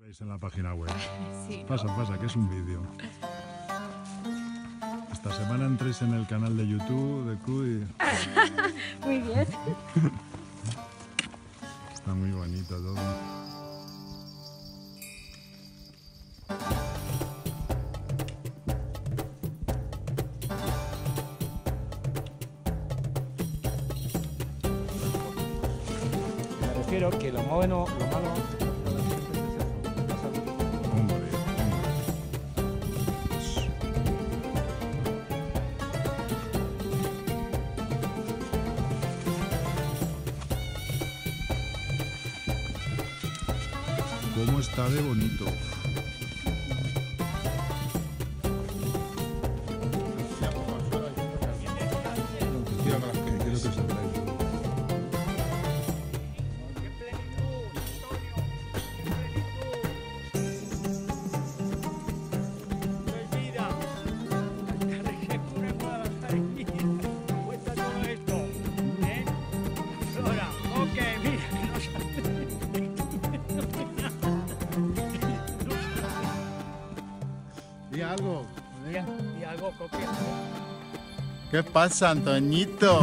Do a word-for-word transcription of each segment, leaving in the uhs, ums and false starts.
Veis en la página web. Sí, Pasa, ¿no? pasa, que es un vídeo. Esta semana entréis en el canal de YouTube de Q y Muy bien. está muy bonito todo. Me refiero que lo bueno, lo malo. Hombre, hombre. ¿Cómo está de bonito? Quiero que se vea. Di algo. Y algo coqueto. ¿Qué pasa, Antoñito?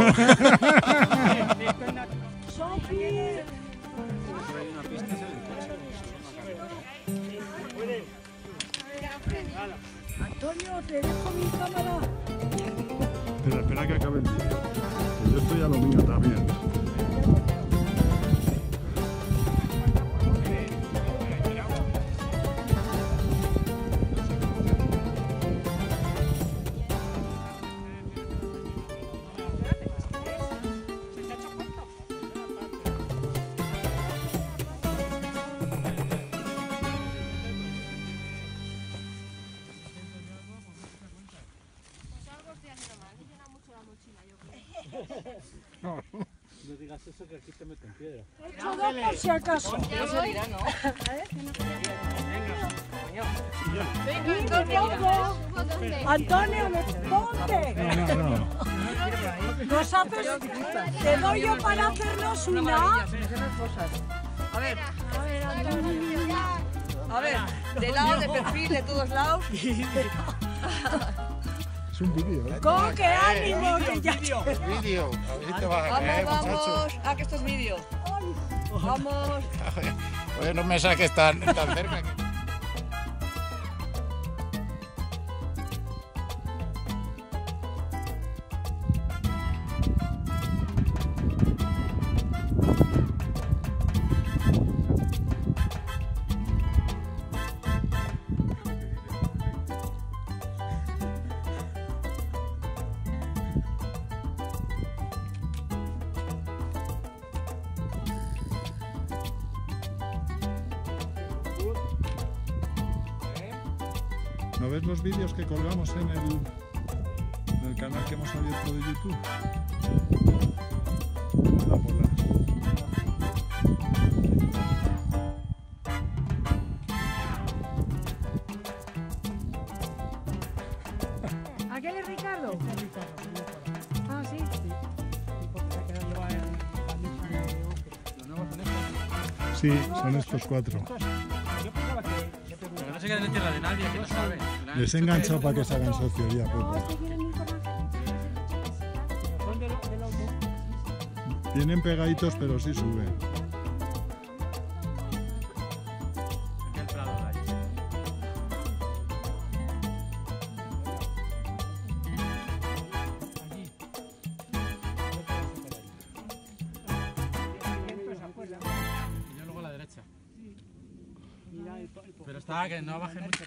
Antonio, te dejo mi cámara. Espera, espera que acabe el vídeo. Que yo estoy a lo mío también. No digas eso que aquí te meten piedra. He hecho dos por si acaso. Eso dirá, ¿no? Antonio, ponte. No, no. Nos haces. Te doy yo para hacernos una. A ver, a ver, Antonio. A ver, de lado, de perfil, de todos lados. Es un vídeo, ¿eh? Con qué ánimo que ya. Vídeo, a ver si te vas a caer, Vamos, muchacho. vamos. Ah, que esto es vídeo. Vamos. Oye, no me saques tan, tan cerca. Que... ¿No ves los vídeos que colgamos en el, en el canal que hemos abierto de YouTube? La pola. ¿Aquel es Ricardo? Ah, sí. Sí, son estos cuatro. Yo pensaba que. Pero no se queda en tierra de nadie, que no sabe. Les he enganchado para que se hagan socios ya, No, Pepe. este quiere ir con Son de lo- de los- Vienen pegaditos, pero sí suben. Aquel prado de allí. Y yo luego a la derecha. Pero estaba que no bajen mucho.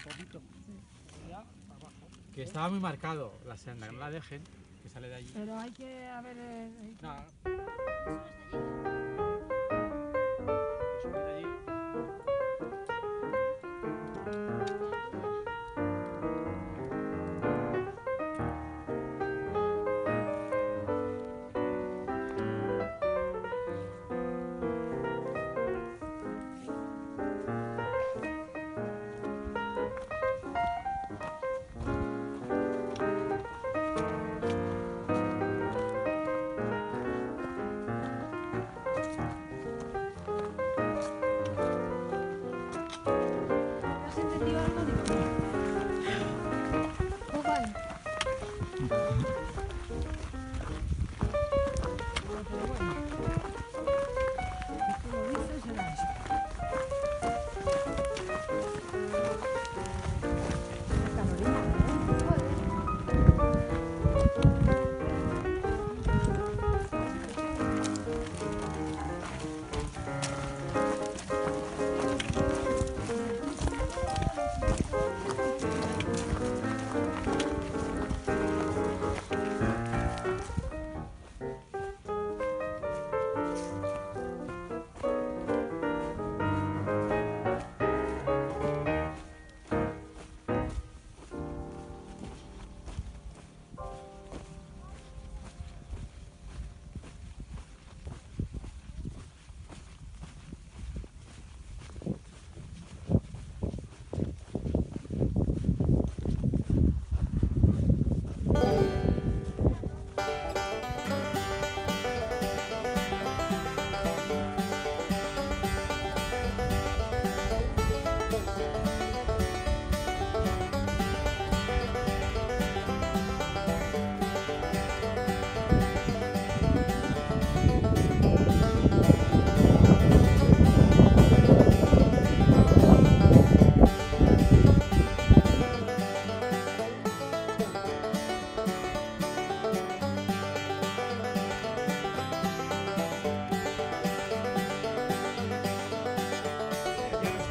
Que estaba muy marcado la senda, que no la dejen, que sale de allí. Pero hay que, a ver. eh, No. Que sube de allí.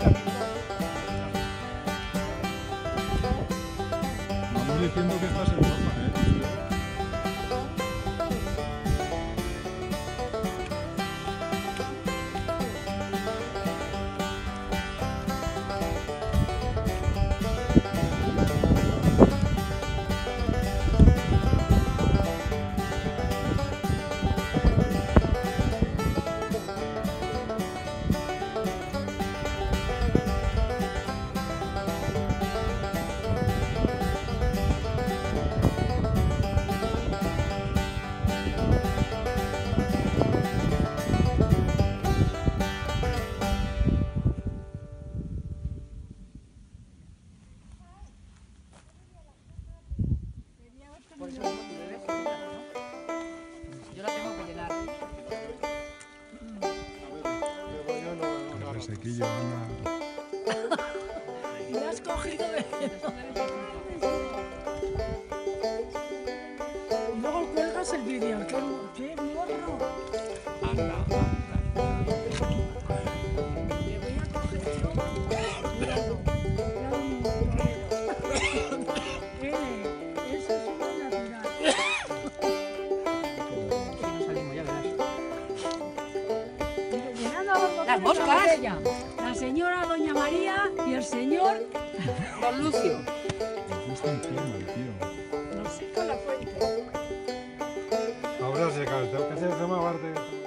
Vamos diciendo que estás en forma, ¿eh? Por eso mismo tú bebes, ¿no? Yo la tengo que llenar. El resequillo, anda. Me has cogido de... Y luego cuelgas el vídeo. ¡Qué, qué morro! Anda, anda. Le voy a coger yo. Míralo. Eso es una natural. Si no salimos, ya verás. Llenando Las la moscas. botella. La señora Doña María y el señor... Don Lucio. Está en forma el tío. No sé con la fuente. Ahora se cae, tengo que hacer esa parte.